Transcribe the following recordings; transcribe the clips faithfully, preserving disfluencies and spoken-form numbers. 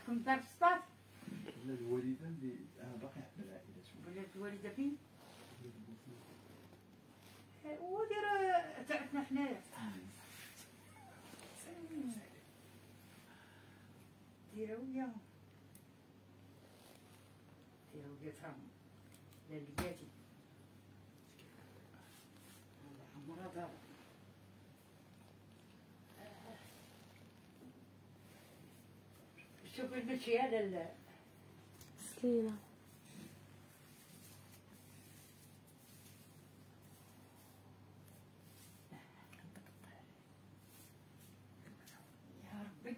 كنت دار في السطاط. لا الوالده اللي انا باقي حدا العائله. ولات الوالده فين؟ ودير تعرفنا حنايا. ديرها وياهم. ديرها وليتها لا لقاتي. هذا عمرها دار. شوفي المشي هذا ال سليمة. يا ربي.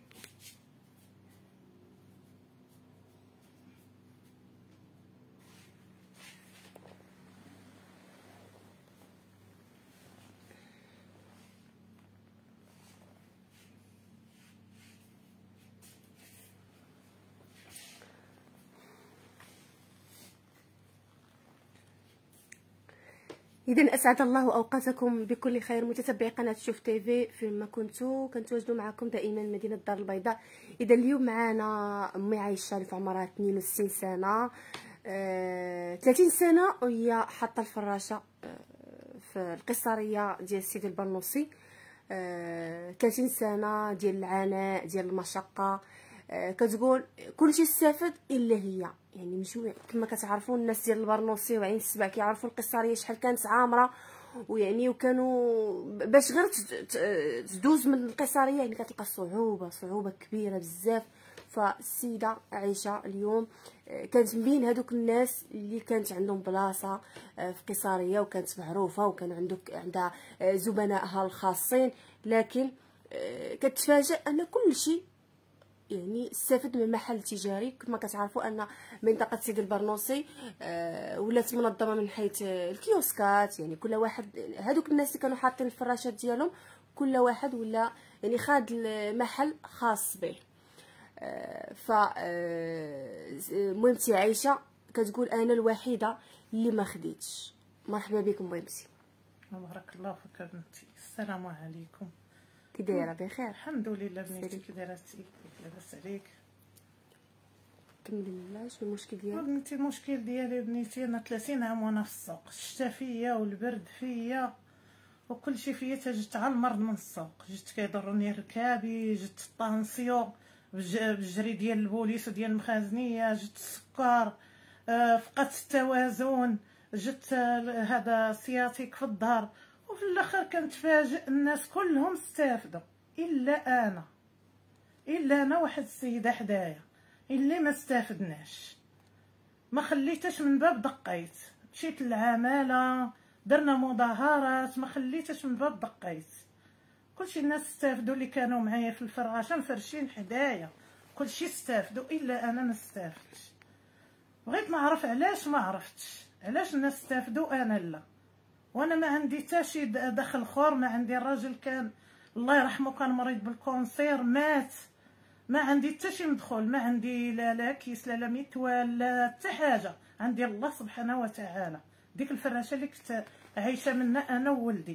إذا أسعد الله أوقاتكم بكل خير متتبعي قناة شوف تيفي فيما كنتو كنتواجدوا معكم دائما مدينة الدار البيضاء. إذا اليوم معنا أمي عايشة اللي في عمرها اثنين وستين سنة، آه، ثلاثين سنة وهي حاطة الفراشة آه، في القيصرية ديال السيد البرنوسي. آه، ثلاثين سنة ديال العناء ديال المشقة. آه، كتقول كلشي استفد الا هي، يعني مجموع كما كتعرفوا الناس ديال البرنوسي وعين السبع كيعرفوا القيصريه شحال كانت عامره، ويعني وكانوا باش غير تدوز من القيصريه يعني كتلقى صعوبه صعوبه كبيره بزاف. فالسيده عايشه اليوم كانت من بين هذوك الناس اللي كانت عندهم بلاصه في قيصريه وكانت معروفه وكان عندك عندها زبنائها الخاصين، لكن كتفاجئ ان كل شيء يعني استفد من محل تجاري. كما كتعرفوا ان منطقه سيدي البرنوسي آه ولات منظمه من حيث الكيوسكات، يعني كل واحد هذوك الناس اللي كانوا حاطين الفراشات ديالهم كل واحد ولا يعني خاد محل خاص به. آه ف مهمتي عايشه كتقول انا الوحيده اللي ما خديتش. مرحبا بكم مهمتي. بارك الله فيك بنتي. السلام عليكم. كي دايره؟ بخير الحمد لله بنتي. كي دايره انتي؟ لاباس عليك؟ الحمد لله. شنو المشكل ديالك بنتي؟ المشكل ديالي بنتي انا ثلاثين عام وانا في السوق، الشتا فيا والبرد فيا وكل شيء فيا، تجت على المرض من السوق، جيت كيضرني ركابي، جت الطانسيون بالجري ديال البوليس وديال المخازنيه، جت السكر، آه فقدت التوازن، جت آه هذا سياتيك في الظهر، وفي الاخر كنتفاجئ الناس كلهم استافدوا الا انا، الا انا واحد السيده حدايا اللي ما استافدناش. ما خليتش من باب دقيت، مشيت للعماله درنا مظاهرات، ما خليتش من باب دقيت. كلشي الناس استافدوا اللي كانوا معايا في الفراشه مفرشين حدايا، كلشي استافدوا الا انا ما استافدتش. بغيت نعرف علاش، ما عرفتش علاش الناس استافدوا انا لا. وانا ما عندي حتى شي دخل خور، ما عندي. الراجل كان الله يرحمه كان مريض بالكونسير مات، ما عندي حتى شي مدخول، ما عندي لا لا كيس لا لا ميتوال لا حتى حاجه، عندي الله سبحانه وتعالى. ديك الفراشه اللي كنت عايشه منها انا وولدي.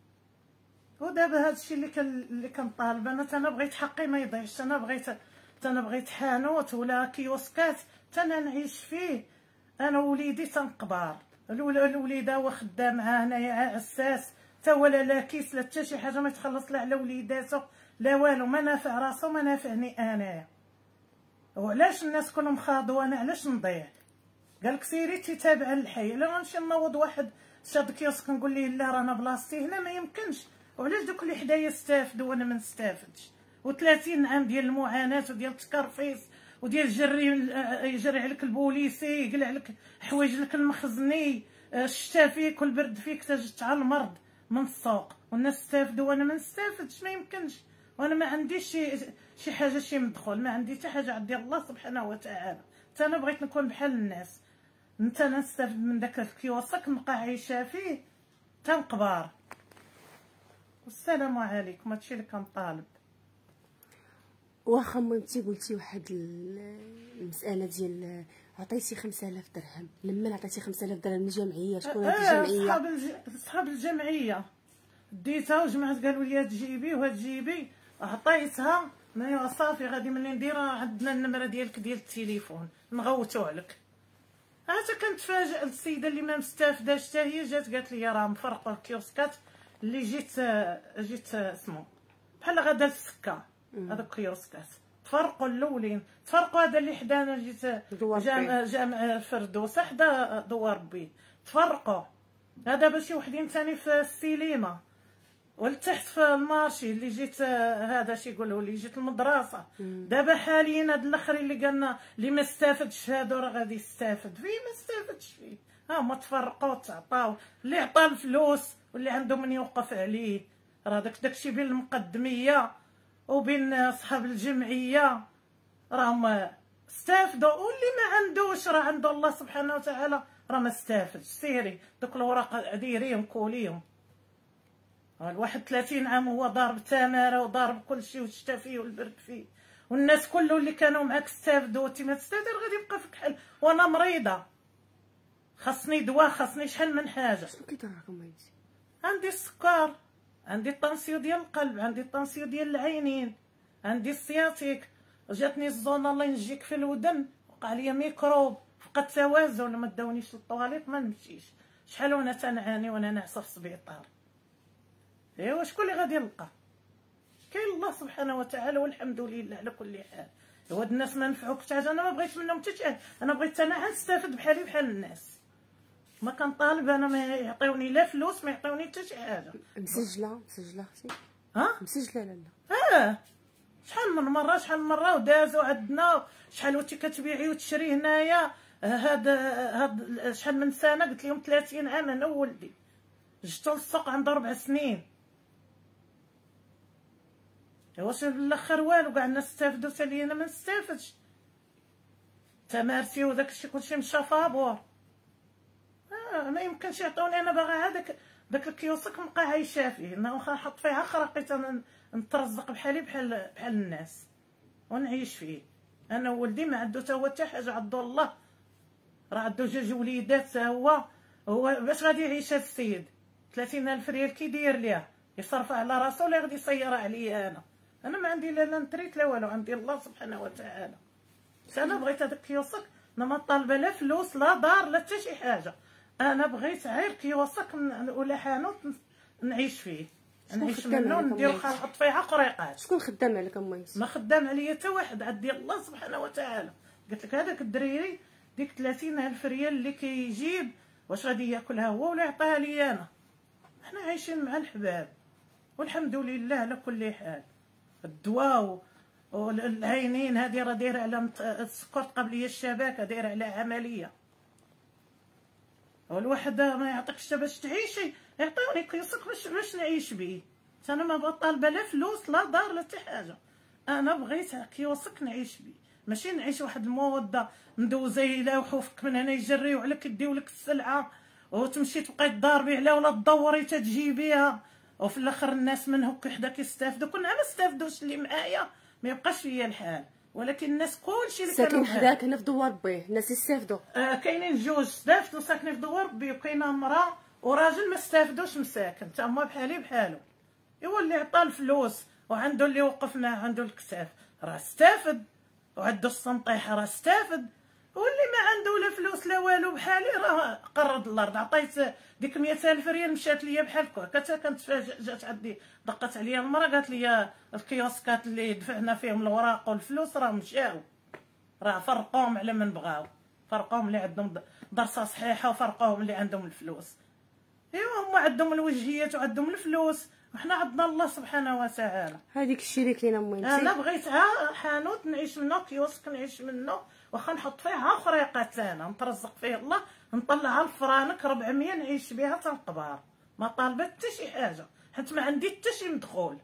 ودابا هادشي اللي كان اللي كنطالب انا، انا بغيت حقي ما يضيعش، انا بغيت انا بغيت حانوت ولا كيوسكات انا نعيش فيه انا ووليدي تنقبار. الوليده هو خدام معاه هنايا عساس، تا ولا لا كيس لا حتى شي حاجه ما يتخلص لا على وليداتو لا والو، ما نافع راسو ما نافعني انايا. وعلاش الناس كلهم خاضوا وانا علاش نضيع؟ قالك سيري تتابع الحي، الا غنمشي نوض واحد شاد كيوسك نقول ليه لا رانا بلاصتي هنا ما يمكنش. وعلاش دوك اللي حدايا استافدوا وانا ما نستافدش؟ وثلاثين عام ديال المعاناه وديال التكرفيس وديال جري يجري عليك البوليسي، يقلع لك حوايج لك المخزني، الشتا فيك والبرد فيك، تجت على المرض من السوق والناس استافدوا وانا ما نستافدش. ما يمكنش، وانا ما عنديش شي شي حاجه شي مدخول، ما عندي حتى حاجه، عندي الله سبحانه وتعالى. حتى انا بغيت نكون بحال الناس، انت انا نستافد من داك الكيوسك نبقى عايشه فيه تنقبار. والسلام عليكم. هادشي اللي كنطالب. واخا مامتي قلتي واحد المساله ديال عطيتي خمسة آلاف درهم، لمن عطيتي خمسة آلاف درهم للجمعيه؟ شكون هاد الجمعيه؟ صحاب الج... صحاب الجمعيه ديتها وجمعت، قالوا لي هاد جيبي وهاد جيبي، عطيتها ايوا صافي غادي ملي ندير عندنا النمره ديالك ديال التليفون نغوتو عليك. عاد كنتفاجئ السيده اللي ما مستافداش حتى هي جات قالت لي راه مفرقوا الكيوسكات اللي جيت جيت سمو بحال غدا السكه. هذوك الكيوسكات تفرقوا الاولين، تفرقوا هذا اللي حدانا جيت جامع جامع الفردوس حدا دوار ربي تفرقوا. هذا باش وحدين ثاني في السيليمه ولتحت في المارشي اللي جيت هذا شي يقولوا لي جيت المدرسه. دابا حاليا هاد الاخرين اللي قالنا اللي ما استافدش هادو راه غادي يستافد فيه ما استافدش فيه. ها هما تفرقوا تعطاو اللي عطى الفلوس واللي عنده من يوقف عليه. راه داك داكشي بين المقدميه وبين صحاب الجمعيه راهم استافدوا، واللي ما عندوش راه عنده الله سبحانه وتعالى راه ما استافدش. سيري دوك الوراق ديريهم كوليهم. الواحد ثلاثين عام هو ضارب تماره وضارب كلشي والشتا فيه والبرد فيه، والناس كله اللي كانوا معاك استافدوا وانت ما تستافد غادي يبقى فيك حل. وانا مريضه خاصني دواء خاصني شحال من حاجه. شنو كيضركم هادشي؟ عندي السكر، عندي الطنسيو ديال القلب، عندي الطنسيو ديال العينين، عندي السياتيك، جاتني الزون الله ينجيك في الودن، وقع لي ميكروب، فقدت توازن ما داونيش للطواليط ما نمشيش. شحال وانا تنعاني وانا ناعسه في السبيطار. ايوا شكون اللي غادي يلقى؟ كاين الله سبحانه وتعالى والحمد لله على كل حال. هاد الناس ما نفعوك حتى حاجه، انا ما بغيت منهم حتى شي حاجه، انا بغيت انا نستافد بحالي بحال الناس. ما كنطالب انا ما يعطيوني لا فلوس ما يعطيوني حتى شي حاجه. مسجله مسجله اختي؟ ها مسجله لالا؟ اه شحال من مره شحال من مره ودازوا عندنا. شحال وانت كتبيعي وتشري هنايا. هاد هاد شحال من سنه قلت لهم ثلاثين عام انا وولدي جبتو للسوق عنده ربع سنين. واش الاخر والو كاع الناس استافدوا حتى لي انا ما نستافدش. تمارسي وداك الشيء كلشي مشى فابور. آه ما يمكنش يعطوني انا باغا هذاك داك الكيوسك نبقى عايشه فيه. انا واخا نحط فيه خرقيت انا نترزق بحالي بحال بحال الناس ونعيش فيه. انا وولدي ما عنده حتى هو حتى حاجه، عنده الله راه عنده جوج وليدات. هو هو باش غادي يعيش هاد السيد ثلاثين ألف ريال كي داير ليها يصرفها على راسو ولا غادي يصيرها عليا انا؟ انا ما عندي لا لا نتريت لا والو، عندي الله سبحانه وتعالى. انا بغيت هذاك الكيوسك، انا ما طالبه لا فلوس لا دار لا حتى شي حاجه. انا بغيت غير كيوسك ولا حانوت نعيش فيه، نعيش منه ندير نحط فيها قريقات. شكون خدام عليك اميس؟ ما خدام عليا حتى واحد، عندي الله سبحانه وتعالى. قلت لك هذاك الدريري ديك ثلاثين ألف ريال اللي كيجيب واش غادي ياكلها هو ولا يعطيها لي انا؟ حنا عايشين مع الحباب والحمد لله على كل حال. الدواء والعينين هذه راه دايره على السكر قبل هي الشبكه دايره على عمليه. والواحد ما يعطيكش باش تعيشي، يعطيوني كيوسك باش باش نعيش به. انا ما طالبه لا فلوس لا دار لا حتى حاجه، انا بغيت كيوسك نعيش به، ماشي نعيش واحد الموده ندوزي يلاوحوا فيك من هنا يجريو عليك يديو لك السلعه وتمشي تبقاي تضاربي عليها ولا تدوري تجيبيها، وفي الاخر الناس من هكا حدا كيستافدوا. كنا ما استافدوش اللي معايا ما يبقاش فيا الحال، ولكن الناس كلشي اللي كانوا ساكن حداك هنا في دوار بيه الناس يستافدوا. آه كاينين جوج استافدوا ساكنين في دوار بيه، وكاينه امراه وراجل ما استافدوش مساكن تا هما بحالي بحالو. ايوا اللي عطى الفلوس وعنده اللي وقف معاه عنده الكتاف راه استافد، وعنده السنطيحه راه استافد، واللي ما عنده لا فلوس لا والو بحالي راه قرض الارض. عطيت ديك مئة ألف ريال مشات ليا بحال هكا. كنتفاجئ جات عندي دقت عليا المراه قالت لي الكيوسكات اللي دفعنا فيهم الوراق والفلوس راه مشاو، راه فرقوهم على من بغاو، فرقوهم اللي عندهم درسه صحيحه وفرقوهم اللي عندهم الفلوس. ايوا هما عندهم الوجهيات وعندهم الفلوس وحنا عندنا الله سبحانه وتعالى. هذيك الشريك لينا امي. انا بغيت ها حانوت نعيش منه، كيوسك نعيش منه، واخا نحط فيها خريقات انا نترزق فيه الله، نطلعها الفرانك ربعمية نعيش بها تنقبر. ما طالبه حتى شي حاجه حيت ما عندي حتى شي مدخول.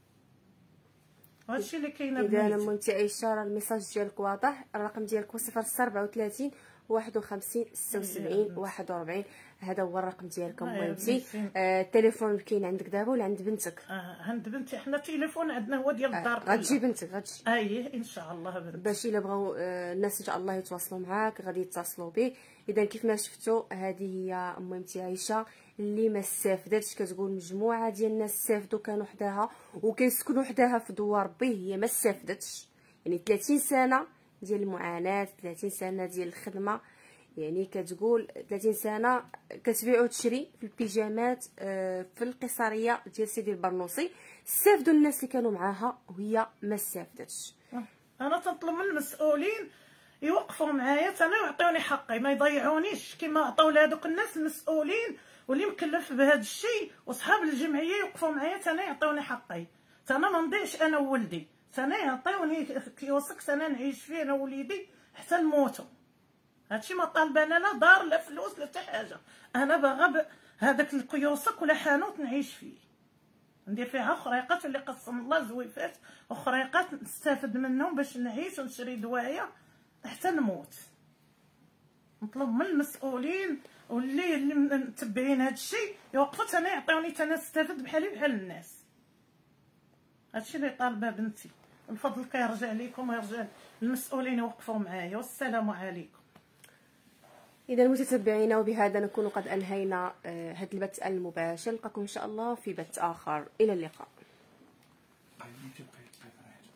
هادشي اللي كاين. اذا انا انت عايشه راه الميساج ديالك واضح، الرقم ديالك هو صفر ستة أربعة وثلاثين واحد وخمسين ستة وسبعين واحد وربعين. هذا هو الرقم ديالكم أيوة بنتي. بنتي. آه التليفون كاين عندك دابا ولا عند بنتك؟ اه عند بنتي، حنا التليفون عندنا هو ديال الدار آه كلها. غتجي بنتك غتجي اييه ان شاء الله بنتي. باش الا بغاو آه الناس ان شاء الله يتواصلوا معاك غادي يتصلوا بك. اذا كيف ما شفتوا هذه هي مهمتي عايشه اللي ما استافدتش. كتقول مجموعه ديال الناس استافدوا كانوا حداها وكيسكنوا حداها في دوار ربي، هي ما استافدتش. يعني ثلاثين سنه ديال المعاناه، ثلاثين سنه ديال الخدمه. يعني كتقول ثلاثين سنه كتبيع وتشري في البيجامات آه في القصريه ديال سيدي البرنوسي. استافدوا الناس اللي كانوا معاها وهي ما استافدتش. انا تنطلب من المسؤولين يوقفوا معايا انا ويعطيوني حقي، ما يضيعونيش كما عطاو لهذوك الناس المسؤولين واللي مكلف بهذا الشيء وصحاب الجمعيه يوقفوا معايا انا يعطيوني حقي. انا ما نضيعش انا وولدي، انا يعطيوني كيوسك انا نعيش فيه انا ووليدي حتى نموتوا. هادشي ما طالبه انا لا دار لا فلوس لا حتى حاجه. انا باغا هذاك الكيوسك ولا حانوت نعيش فيه، ندير فيها خريقات اللي قسم الله زويفات وخريقات نستافد منهم باش نعيش ونشري دوايا حتى نموت. نطلب من المسؤولين واللي اللي متبعين هذا الشيء يوقفوا انا يعطيوني انا نستافد بحالي بحال الناس. هادشي اللي طالبه بنتي. الفضل كيرجع ليكم ويرجع للمسؤولين يوقفوا معايا. والسلام عليكم. إذا المتتبعين وبهذا نكون قد أنهينا هذا البث المباشر. نلقاكم إن شاء الله في بث آخر. إلى اللقاء. I need to pay